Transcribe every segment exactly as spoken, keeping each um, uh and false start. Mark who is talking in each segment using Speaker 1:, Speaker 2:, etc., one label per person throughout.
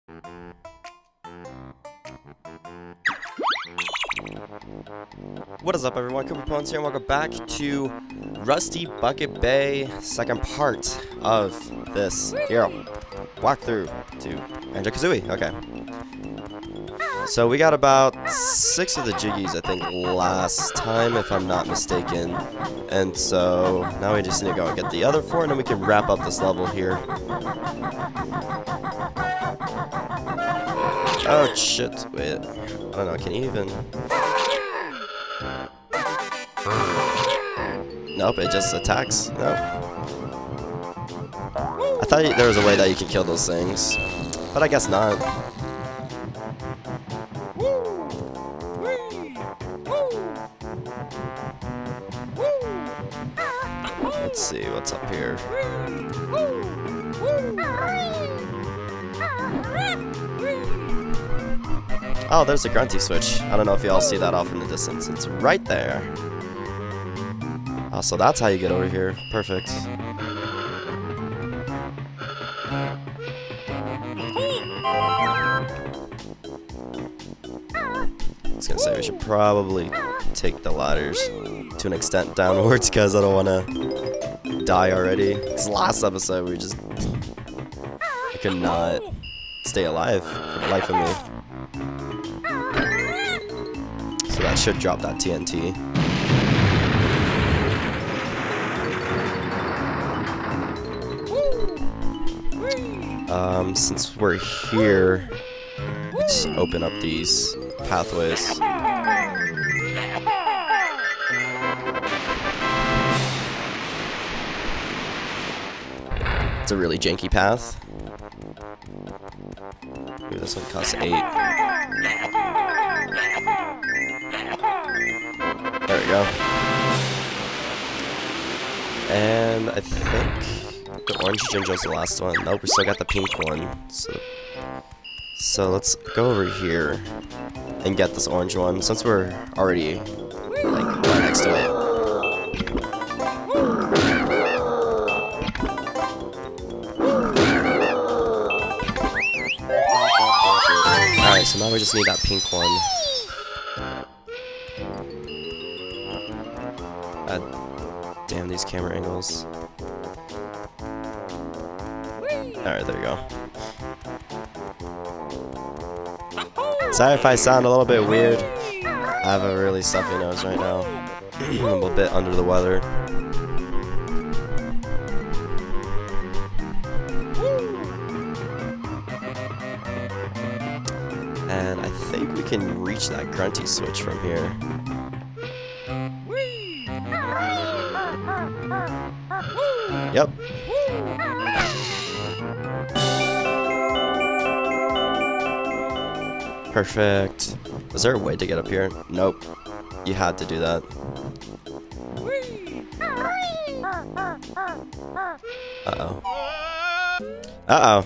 Speaker 1: What is up, everyone? KoopaPwns here, and welcome back to Rusty Bucket Bay, second part of this hero walkthrough to Banjo Kazooie. Okay. So we got about six of the jiggies, I think, last time, if I'm not mistaken. And so now we just need to go and get the other four, and then we can wrap up this level here. Oh shit! Wait, I don't know. Can you even? Nope, it just attacks. No. I thought there was a way that you could kill those things, but I guess not. Let's see what's up here. Oh, there's a grunty switch. I don't know if y'all see that off in the distance. It's right there. Oh, so that's how you get over here. Perfect. I was gonna say we should probably take the ladders to an extent downwards because I don't want to die already. This last episode we just I could not stay alive for the life of me. So that should drop that T N T. Um, since we're here, let's open up these pathways. It's a really janky path. Ooh, this one costs eight. There we go. And I think the orange Jinjo's the last one. Nope, we still got the pink one. So, so let's go over here and get this orange one since we're already like right next to it. Alright, so now we just need that pink one. Uh, damn these camera angles. Alright, there we go. Sorry if I sound a little bit weird. I have a really stuffy nose right now. I'm a little bit under the weather. And I think we can reach that grunty switch from here. Yep. Perfect. Is there a way to get up here? Nope. You had to do that. Uh-oh. Uh-oh.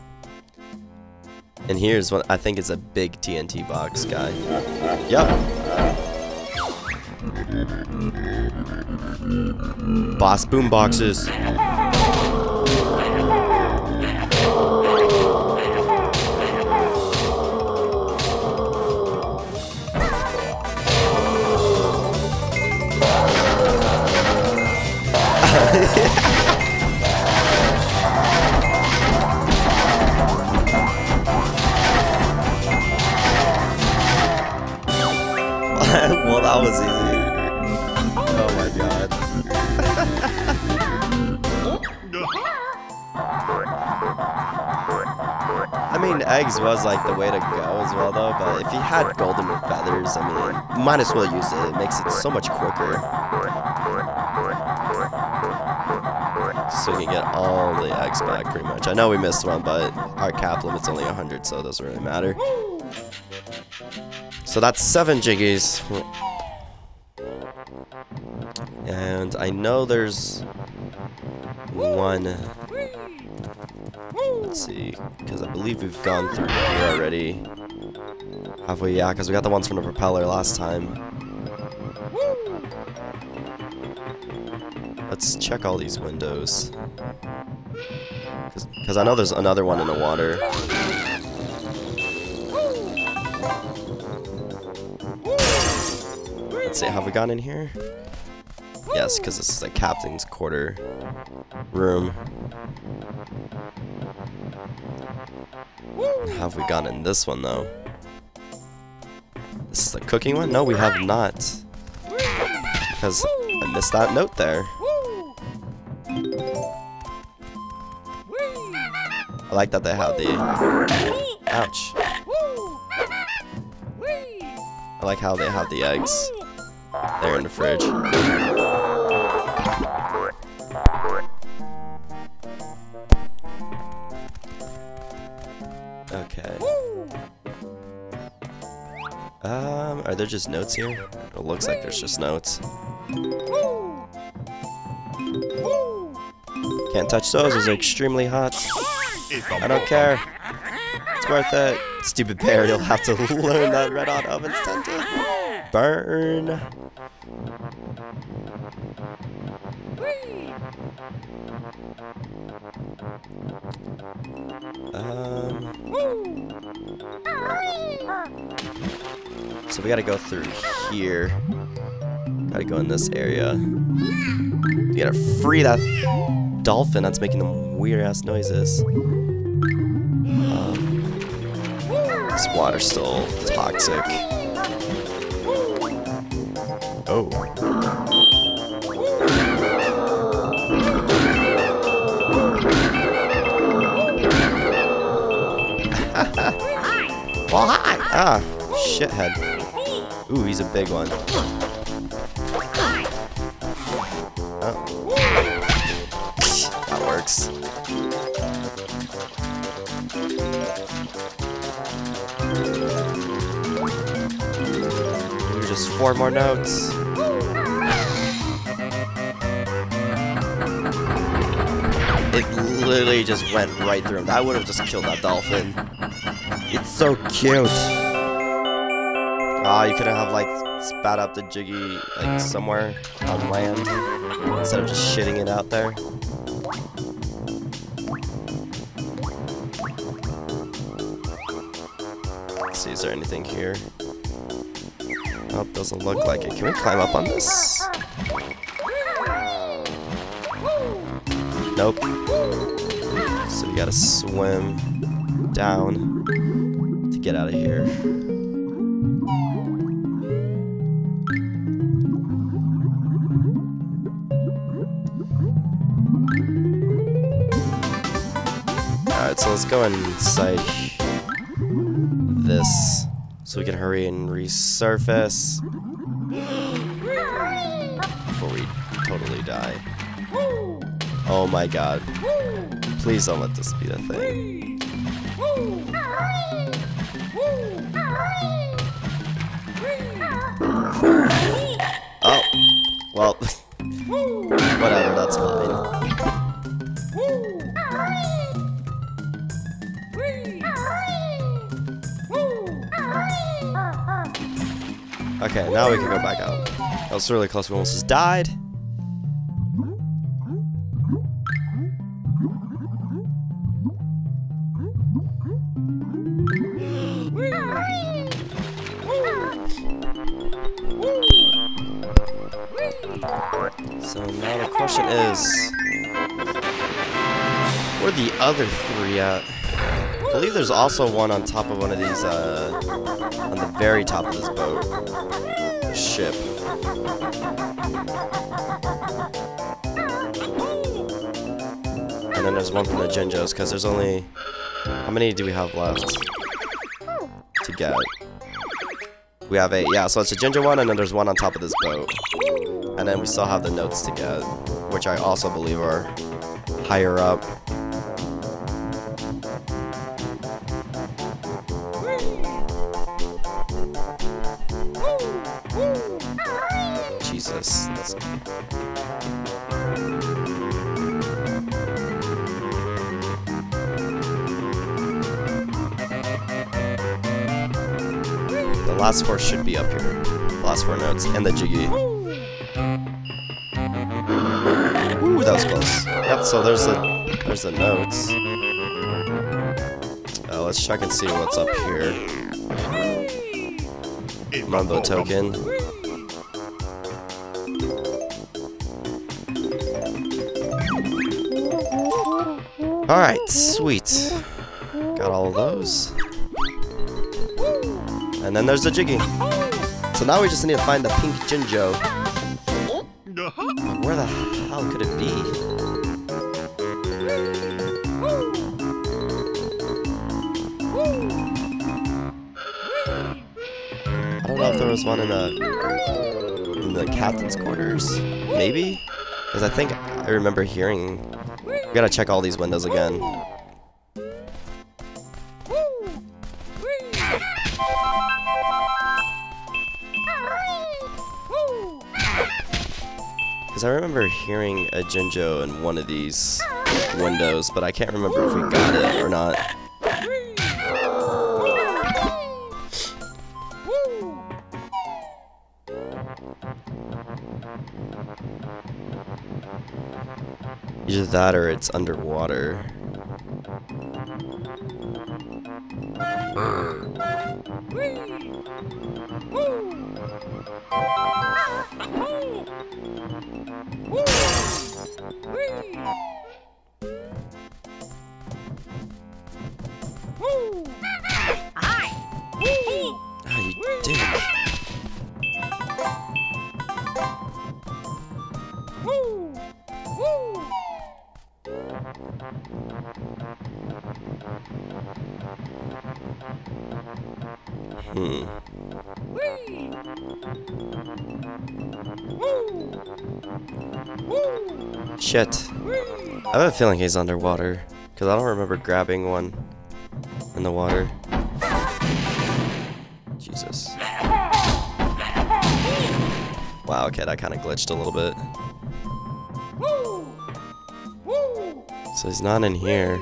Speaker 1: And here's what I think is a big T N T box guy. Yep. Boss boom boxes. Well, that was easy. Oh my god. I mean, eggs was like the way to go as well, though. But if you had golden with feathers, I mean, might as well use it. It makes it so much quicker. So we can get all the eggs back, pretty much. I know we missed one, but our cap limit's only one hundred, so it doesn't really matter. So that's seven jiggies. And I know there's one. Let's see, because I believe we've gone through here already. Have we? Yeah, because we got the ones from the propeller last time. Let's check all these windows. Because I know there's another one in the water. Let's see, have we gone in here? Yes, because this is the captain's quarter room. Have we gone in this one though? This is the cooking one? No, we have not. Because I missed that note there. I like that they have the... Ouch. I like how they have the eggs there in the fridge. Okay. Um, are there just notes here? It looks like there's just notes. Can't touch those, those are extremely hot. I don't care. It's worth it. Stupid bear, you'll have to learn that red hot ovens tend to burn. Um, so we gotta go through here. Gotta go in this area. We gotta free that dolphin that's making them weird ass noises. Um, this water's still toxic. Oh. Well, hi! Ah, shithead. Ooh, he's a big one. Oh. That works. Ooh, just four more notes. It literally just went right through him. I would have just killed that dolphin. It's so cute. Ah, oh, you could have like spat up the jiggy like somewhere on land instead of just shitting it out there. Let's see, is there anything here? Oh, doesn't look like it. Can we climb up on this? Nope. So we gotta swim down to get out of here. Alright, so let's go inside this so we can hurry and resurface before we totally die. Oh my god. Please don't let this be the thing. Oh. Well. Whatever, that's fine. Okay, now we can go back out. That was really close, we almost just died. So now the question is, where are the other three at? I believe there's also one on top of one of these, uh, on the very top of this boat. Ship. And then there's one from the Jinjos, because there's only... How many do we have left to get? We have eight. Yeah, so it's a Jinjo one, and then there's one on top of this boat. And then we still have the notes to get, which I also believe are higher up. Jesus. That's... The last four should be up here. The last four notes and the jiggy. Ooh, that was close. Yep, so there's the there's the notes. Uh, let's check and see what's up here. Mumbo token. Alright, sweet. Got all of those. And then there's the Jiggy. So now we just need to find the pink Jinjo. Where the hell could it be? I don't know if there was one in the in the captain's quarters. Maybe? Because I think I remember hearing. We gotta check all these windows again. Because I remember hearing a Jinjo in one of these windows, but I can't remember if we got it or not. Either that or it's underwater. Ah, you dick. Hmm. Shit. I have a feeling he's underwater, because I don't remember grabbing one in the water. Jesus. Wow, okay, that kind of glitched a little bit. So he's not in here.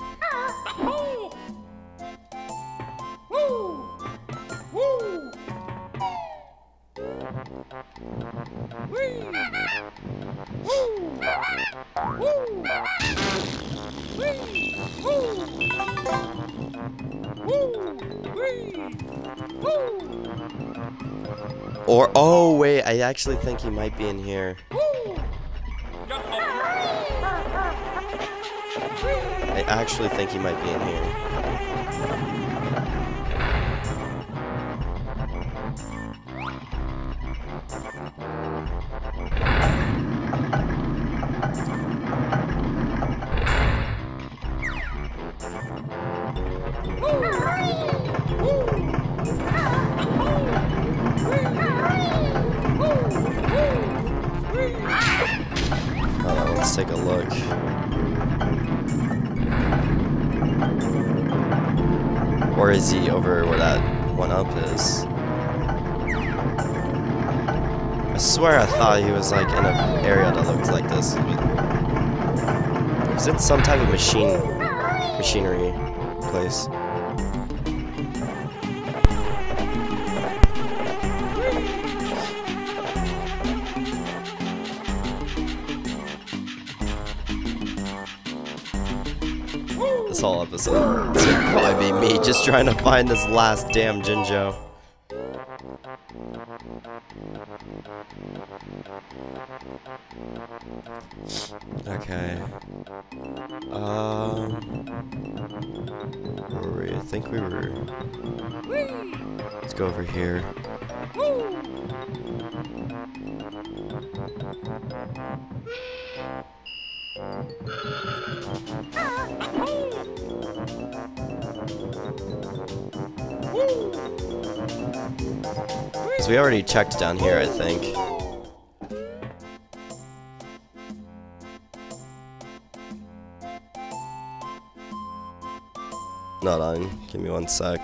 Speaker 1: Or, oh wait, I actually think he might be in here. I actually think he might be in here. Oh, let's take a look. Or is he over where that one up is? I swear I thought he was like in an area that looks like this. He's in some type of machine, machinery place. This whole episode is gonna probably be me just trying to find this last damn Jinjo. Okay. Um. Where were we? I think we were. Let's go over here. So we already checked down here, I think. Not on. Give me one sec.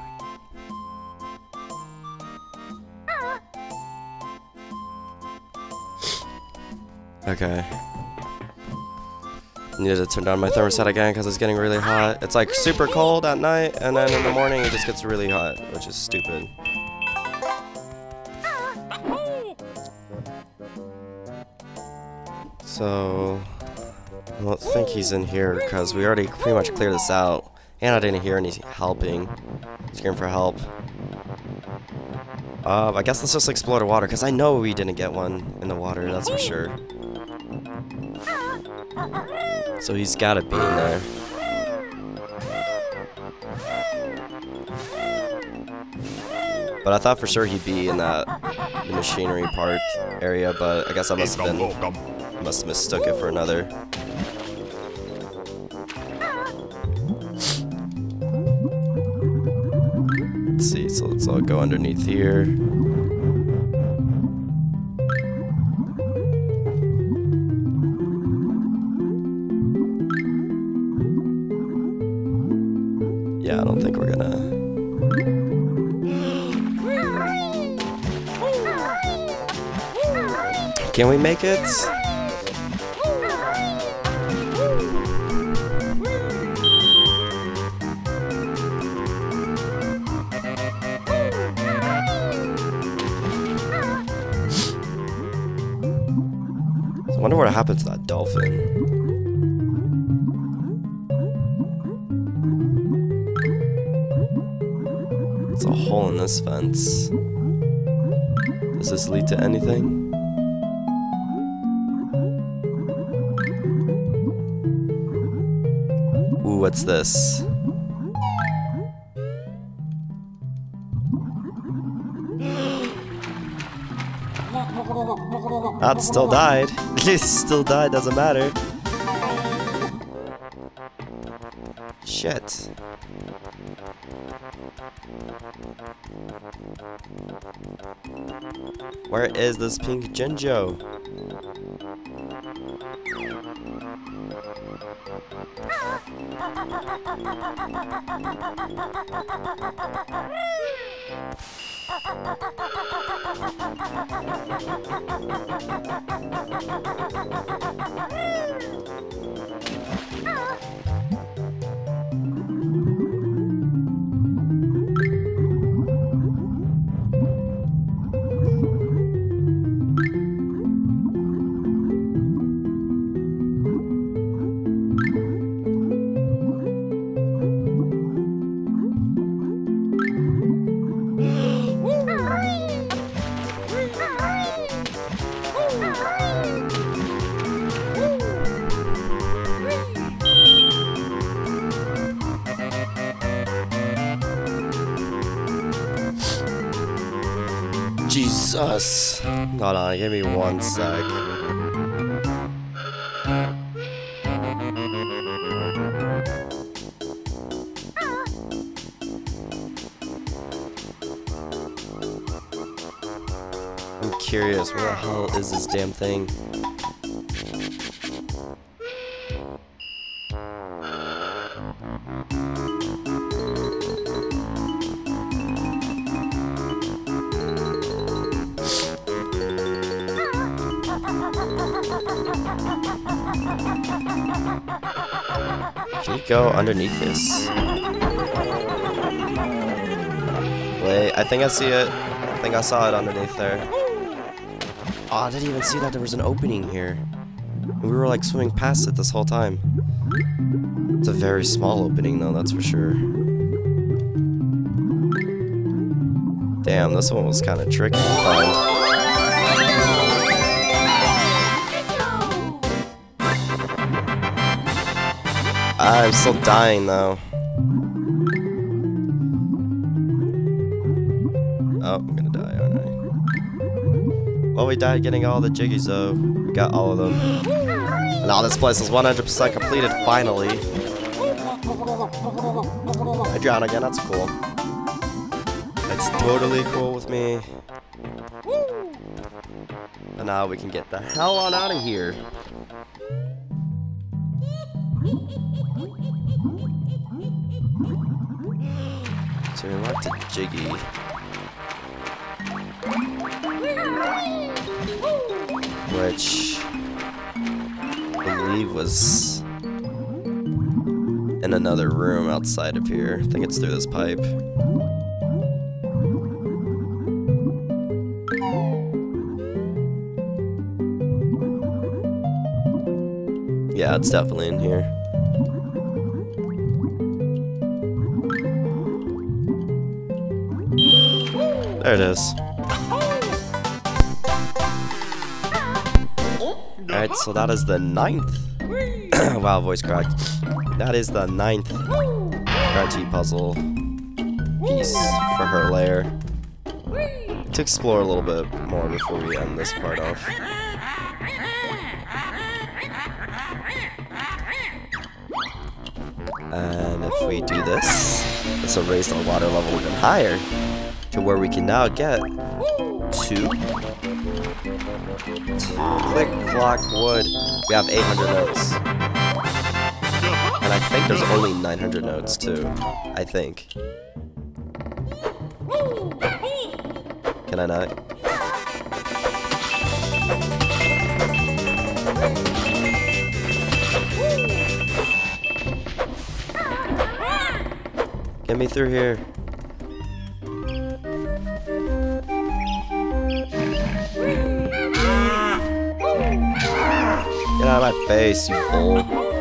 Speaker 1: Okay. Needed to turn down my thermostat again because it's getting really hot. It's like super cold at night, and then in the morning it just gets really hot, which is stupid. So, I don't think he's in here because we already pretty much cleared this out. And I didn't hear any helping. Scream for help. Uh, I guess let's just explore the water because I know we didn't get one in the water, that's for sure. So he's gotta be in there. But I thought for sure he'd be in that the machinery part area, but I guess I must have been must have mistook it for another. Let's see, so let's all go underneath here. Yeah, I don't think we're gonna. Can we make it? I wonder what happened to that dolphin. There's a hole in this fence. Does this lead to anything? Ooh, what's this? That still died. It still died, doesn't matter. Shit. Where is this pink Jinjo? Jesus. Hold on, give me one sec. I'm curious, where the hell is this damn thing? Can you go underneath this? Wait, I think I see it. I think I saw it underneath there. Oh, I didn't even see that there was an opening here. We were like swimming past it this whole time. It's a very small opening though, that's for sure. Damn, this one was kind of tricky to find. I'm still dying though. Oh, I'm gonna die, aren't I? Well, we died getting all the jiggies though. We got all of them. And now this place is one hundred percent completed finally. I drown again, that's cool. That's totally cool with me. And now we can get the hell on out of here. So we went to Jiggy. Which I believe was in another room outside of here. I think it's through this pipe. Yeah, it's definitely in here. There it is. Alright, so that is the ninth Wow, voice crack. That is the ninth grunty puzzle piece for her lair. To explore a little bit more before we end this part off. And if we do this, this will raise our water level even higher to where we can now get to, to click clock wood. We have eight hundred notes. And I think there's only nine hundred notes too. I think. Can I not? Get me through here. Get out of my face, you bull.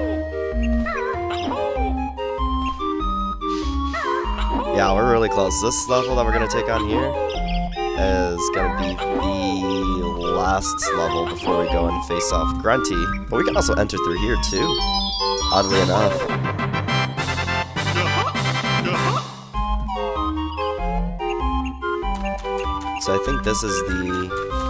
Speaker 1: Yeah, we're really close. This level that we're gonna take on here is gonna be the last level before we go and face off Grunty. But we can also enter through here too, oddly enough. So I think this is the...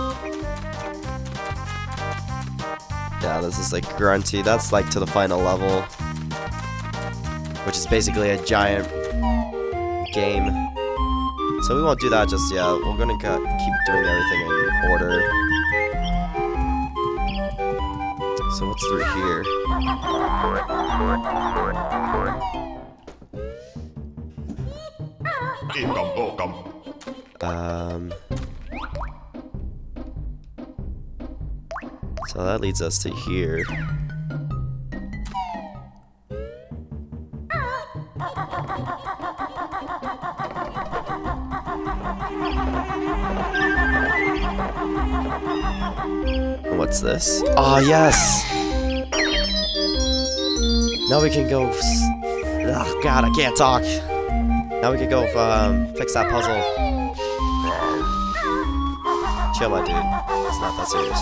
Speaker 1: Yeah, this is like Grunty. That's like to the final level, which is basically a giant game. So we won't do that just yet. We're gonna keep doing everything in order. So what's through here? Um. So that leads us to here. And what's this? Oh, yes! Now we can go... Oh, God, I can't talk. Now we can go um, fix that puzzle. Chill, my dude. It's not that serious.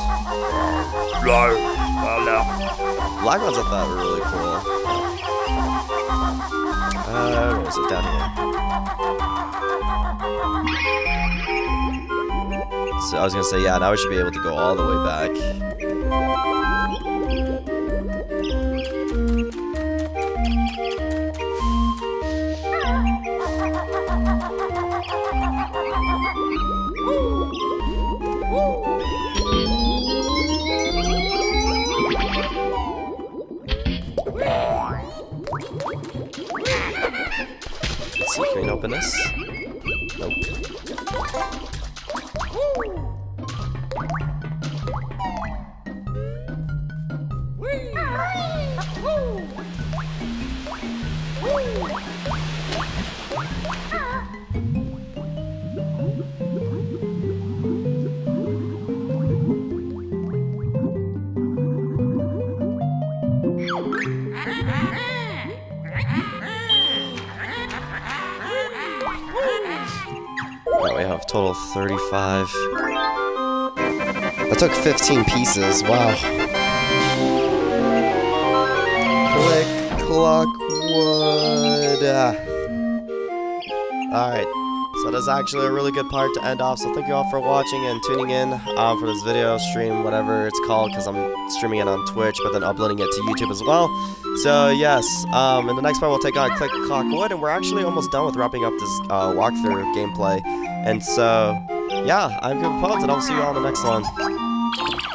Speaker 1: Black ones I thought were really cool. Uh, where is it? Down here. So I was gonna say, yeah, now we should be able to go all the way back. Let's see, can we open this? Nope. Right, we have total thirty-five. That took fifteen pieces, wow. Click, clock, wood. Alright, so that's actually a really good part to end off, so thank you all for watching and tuning in um, for this video, stream, whatever it's called, because I'm streaming it on Twitch, but then uploading it to YouTube as well. So yes, um, in the next part we'll take on Click, Clock, Wood, and we're actually almost done with wrapping up this uh, walkthrough gameplay. And so, yeah, I'm KoopaPwns, and I'll see you all in the next one.